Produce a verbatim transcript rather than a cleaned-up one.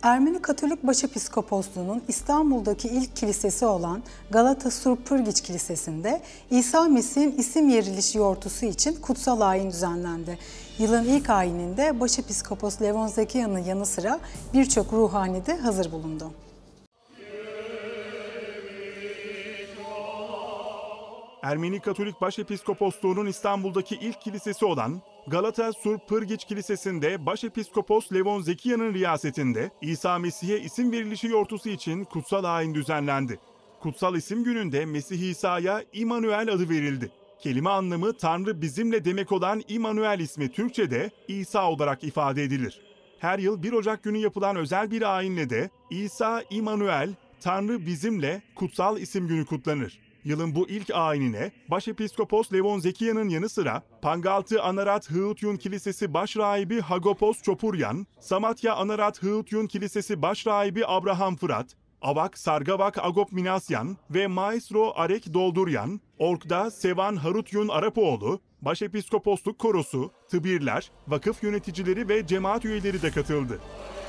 Ermeni Katolik Başepiskoposluğu'nun İstanbul'daki ilk kilisesi olan Galata Surpırgiç Kilisesi'nde İsa Mesih'in isim verilişi yortusu için kutsal ayin düzenlendi. Yılın ilk ayininde Başepiskopos Levon Zekiya'nın yanı sıra birçok ruhani de hazır bulundu. Ermeni Katolik Başepiskoposluğu'nun İstanbul'daki ilk kilisesi olan Galata Surpırgiç Kilisesi'nde Başepiskopos Levon Zekiya'nın riyasetinde İsa Mesih'e isim verilişi yortusu için kutsal ayin düzenlendi. Kutsal isim gününde Mesih İsa'ya İmanuel adı verildi. Kelime anlamı Tanrı bizimle demek olan İmanuel ismi Türkçe'de İsa olarak ifade edilir. Her yıl bir Ocak günü yapılan özel bir ayinle de İsa İmanuel, Tanrı bizimle kutsal isim günü kutlanır. Yılın bu ilk ayinine Başepiskopos Levon Zekiya'nın yanı sıra Pangaltı Anarat Hıutyun Kilisesi Başrahibi Hagopos Çopuryan, Samatya Anarat Hıutyun Kilisesi Başrahibi Abraham Fırat, Avak Sargavak Agop Minasyan ve Maestro Arek Dolduryan, Ork'da Sevan Harutyun Arapoğlu, Başepiskoposluk Korosu, tıbirler, vakıf yöneticileri ve cemaat üyeleri de katıldı.